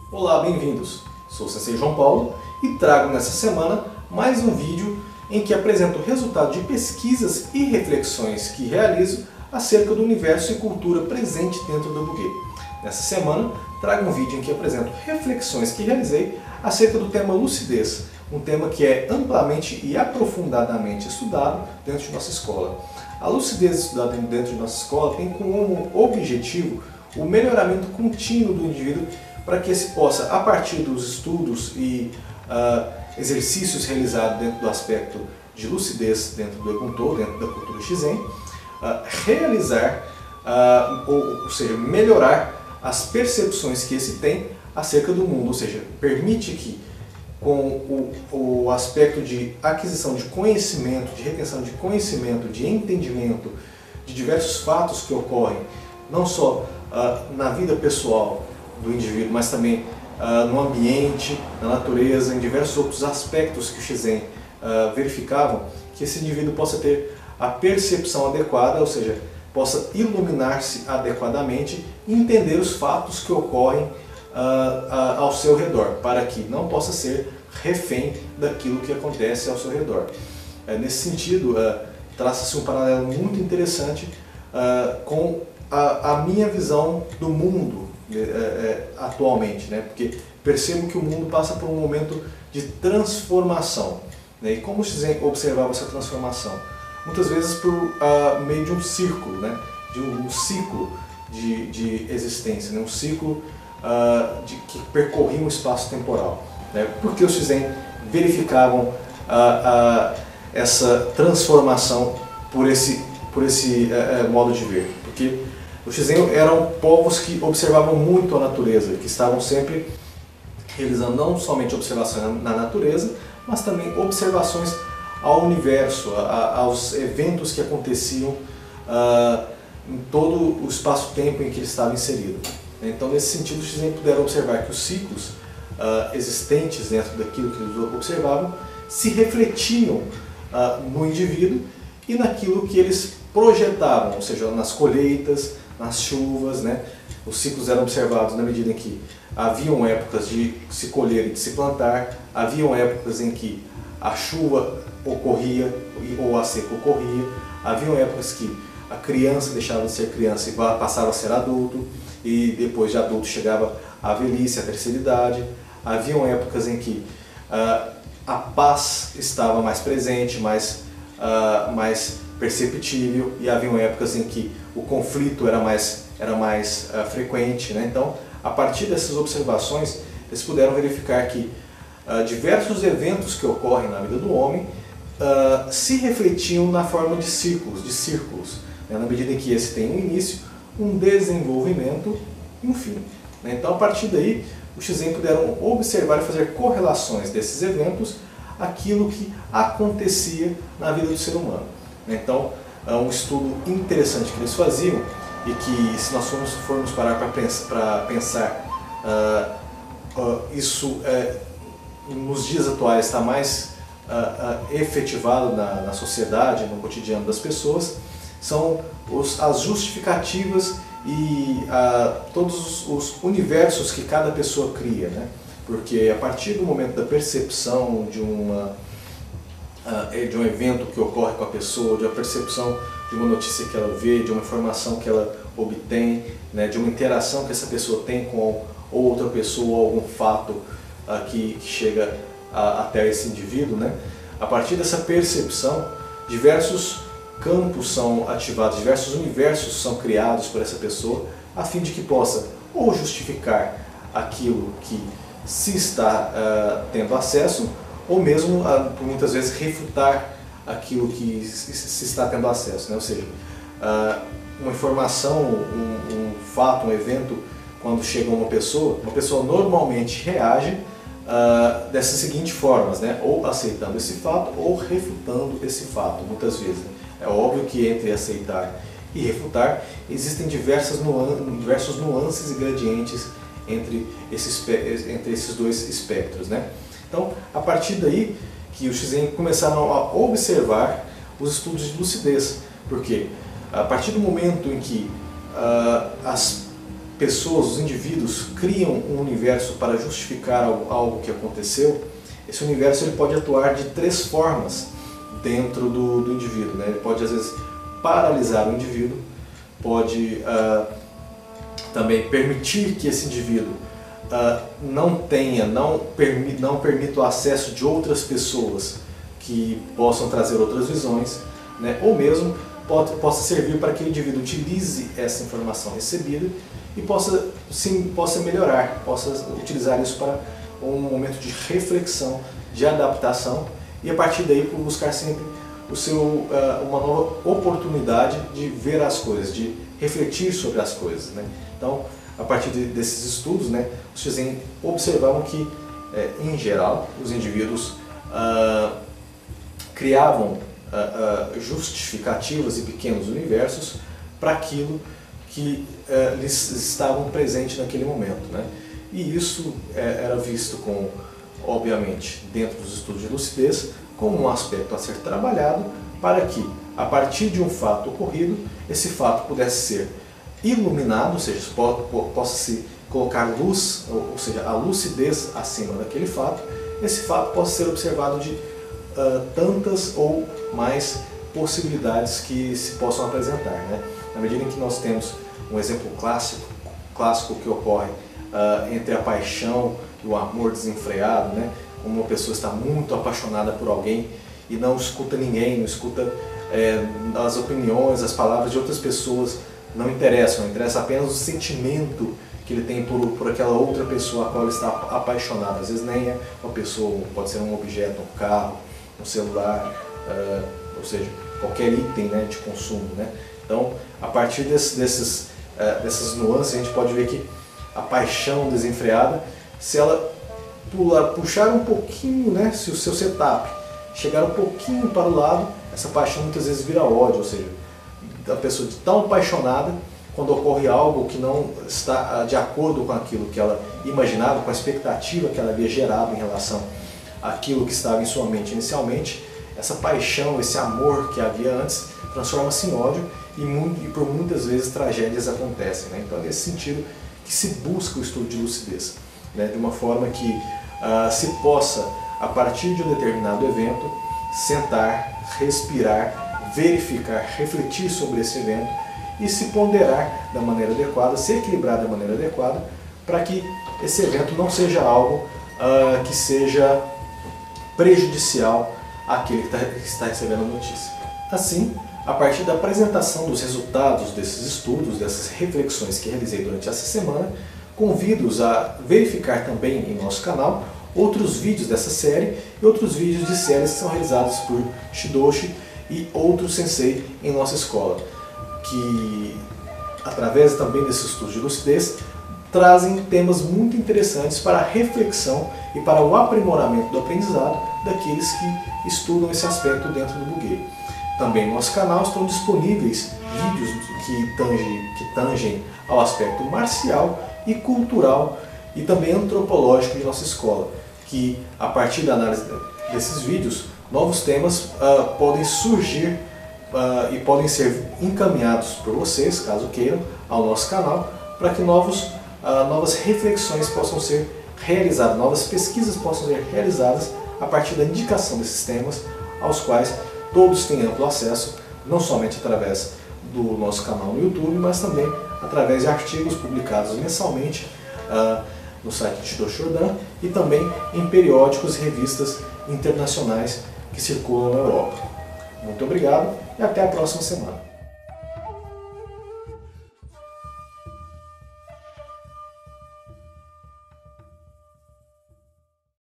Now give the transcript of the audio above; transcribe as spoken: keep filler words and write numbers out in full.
Olá, bem-vindos! Sou o Sensei João Paulo e trago nessa semana mais um vídeo em que apresento o resultado de pesquisas e reflexões que realizo acerca do universo e cultura presente dentro do buguê. Nessa semana trago um vídeo em que apresento reflexões que realizei acerca do tema lucidez, um tema que é amplamente e aprofundadamente estudado dentro de nossa escola. A lucidez estudada dentro de nossa escola tem como objetivo o melhoramento contínuo do indivíduo para que esse possa, a partir dos estudos e uh, exercícios realizados dentro do aspecto de lucidez dentro do Ebunto, dentro da cultura Shizen, uh, realizar, uh, ou, ou seja, melhorar as percepções que esse tem acerca do mundo, ou seja, permite que com o, o aspecto de aquisição de conhecimento, de retenção de conhecimento, de entendimento de diversos fatos que ocorrem, não só uh, na vida pessoal do indivíduo, mas também uh, no ambiente, na natureza, em diversos outros aspectos que o Shizen uh, verificavam, que esse indivíduo possa ter a percepção adequada, ou seja, possa iluminar-se adequadamente e entender os fatos que ocorrem uh, uh, ao seu redor, para que não possa ser refém daquilo que acontece ao seu redor. Uh, nesse sentido, uh, traça-se um paralelo muito interessante uh, com a, a minha visão do mundo É, é, atualmente, né? Porque percebo que o mundo passa por um momento de transformação, né? E como o Shizen observava essa transformação? Muitas vezes por uh, meio de um círculo, né? De um, um ciclo de, de existência, né? Um ciclo uh, de, que percorria um espaço temporal, né? Porque os Shizen verificavam uh, uh, essa transformação por esse, por esse uh, uh, modo de ver? Porque os Shizen eram povos que observavam muito a natureza, que estavam sempre realizando não somente observações na natureza, mas também observações ao universo, a, a, aos eventos que aconteciam uh, em todo o espaço-tempo em que eles estavam inseridos. Então, nesse sentido, os Shizen puderam observar que os ciclos uh, existentes dentro daquilo que eles observavam se refletiam uh, no indivíduo e naquilo que eles projetavam, ou seja, nas colheitas, nas chuvas, né? Os ciclos eram observados na medida em que haviam épocas de se colher e de se plantar, haviam épocas em que a chuva ocorria ou a seca ocorria, haviam épocas que a criança deixava de ser criança e passava a ser adulto, e depois de adulto chegava a velhice, a terceira idade, haviam épocas em que uh, a paz estava mais presente, mais, uh, mais perceptível, e haviam épocas em que o conflito era mais, era mais uh, frequente, né? Então, a partir dessas observações, eles puderam verificar que uh, diversos eventos que ocorrem na vida do homem uh, se refletiam na forma de círculos, de círculos, né? Na medida em que esse tem um início, um desenvolvimento e um fim, né? Então, a partir daí, os Shizen puderam observar e fazer correlações desses eventos àquilo que acontecia na vida do ser humano. Então, é um estudo interessante que eles faziam e que, se nós formos, formos parar para pensar, pensar uh, uh, isso uh, nos dias atuais está mais uh, uh, efetivado na, na sociedade, no cotidiano das pessoas, são os, as justificativas e uh, todos os, os universos que cada pessoa cria, né? Porque a partir do momento da percepção de uma de um evento que ocorre com a pessoa, de uma percepção de uma notícia que ela vê, de uma informação que ela obtém, né, de uma interação que essa pessoa tem com outra pessoa, algum fato uh, que, que chega a, até esse indivíduo, né? A partir dessa percepção, diversos campos são ativados, diversos universos são criados por essa pessoa, a fim de que possa ou justificar aquilo que se está uh, tendo acesso, ou mesmo, muitas vezes, refutar aquilo que se está tendo acesso, né? Ou seja, uma informação, um, um fato, um evento, quando chega a uma pessoa, uma pessoa normalmente reage uh, dessas seguintes formas, né? Ou aceitando esse fato, ou refutando esse fato, muitas vezes. Né? É óbvio que entre aceitar e refutar, existem diversas nuan diversos nuances e gradientes entre esses, entre esses dois espectros, né? Então, a partir daí que os Shizen começaram a observar os estudos de lucidez, porque a partir do momento em que uh, as pessoas, os indivíduos, criam um universo para justificar algo, algo que aconteceu, esse universo ele pode atuar de três formas dentro do, do indivíduo, né? Ele pode, às vezes, paralisar o indivíduo, pode uh, também permitir que esse indivíduo uh, não tenha, não, permi não permita o acesso de outras pessoas que possam trazer outras visões, né? Ou mesmo pode, possa servir para que o indivíduo utilize essa informação recebida e possa, sim, possa melhorar, possa utilizar isso para um momento de reflexão, de adaptação, e a partir daí buscar sempre o seu, uh, uma nova oportunidade de ver as coisas, de refletir sobre as coisas, né? Então, a partir de, desses estudos, né, vocês observavam que, eh, em geral, os indivíduos uh, criavam uh, uh, justificativas e pequenos universos para aquilo que uh, lhes estavam presentes naquele momento, né? E isso eh, era visto com, obviamente, dentro dos estudos de lucidez, como um aspecto a ser trabalhado para que, a partir de um fato ocorrido, esse fato pudesse ser iluminado, ou seja, possa se colocar luz, ou seja, a lucidez acima daquele fato, esse fato possa ser observado de uh, tantas ou mais possibilidades que se possam apresentar, né? Na medida em que nós temos um exemplo clássico, clássico que ocorre uh, entre a paixão e o amor desenfreado, né? Como uma pessoa está muito apaixonada por alguém e não escuta ninguém, não escuta é, as opiniões, as palavras de outras pessoas, não interessam, interessa apenas o sentimento que ele tem por, por aquela outra pessoa a qual ele está apaixonado. Às vezes nem é uma pessoa, pode ser um objeto, um carro, um celular, uh, ou seja, qualquer item, né, de consumo, né? Então, a partir desse, desses, uh, dessas nuances, a gente pode ver que a paixão desenfreada, se ela pular, puxar um pouquinho, né, se o seu setup chegar um pouquinho para o lado, essa paixão muitas vezes vira ódio, ou seja, a pessoa de tão apaixonada, quando ocorre algo que não está de acordo com aquilo que ela imaginava, com a expectativa que ela havia gerado em relação àquilo que estava em sua mente inicialmente, essa paixão, esse amor que havia antes, transforma-se em ódio e, muito, e por muitas vezes tragédias acontecem, né? Então é nesse sentido que se busca o estudo de lucidez, né? De uma forma que uh, se possa, a partir de um determinado evento, sentar, respirar, verificar, refletir sobre esse evento e se ponderar da maneira adequada, se equilibrar da maneira adequada, para que esse evento não seja algo uh, que seja prejudicial àquele que, tá, que está recebendo a notícia. Assim, a partir da apresentação dos resultados desses estudos, dessas reflexões que realizei durante essa semana, convido-os a verificar também em nosso canal outros vídeos dessa série e outros vídeos de séries que são realizados por Shidoshi e outros sensei em nossa escola, que, através também desses estudos de lucidez, trazem temas muito interessantes para a reflexão e para o aprimoramento do aprendizado daqueles que estudam esse aspecto dentro do bugueio. Também no nosso canal estão disponíveis vídeos que tangem, que tangem ao aspecto marcial e cultural e também antropológico de nossa escola, que, a partir da análise desses vídeos, novos temas uh, podem surgir uh, e podem ser encaminhados por vocês, caso queiram, ao nosso canal, para que novos, uh, novas reflexões possam ser realizadas, novas pesquisas possam ser realizadas a partir da indicação desses temas, aos quais todos têm amplo acesso, não somente através do nosso canal no YouTube, mas também através de artigos publicados mensalmente uh, no site de Shidoshi Shodan e também em periódicos e revistas internacionais que circulam na Europa. Muito obrigado e até a próxima semana.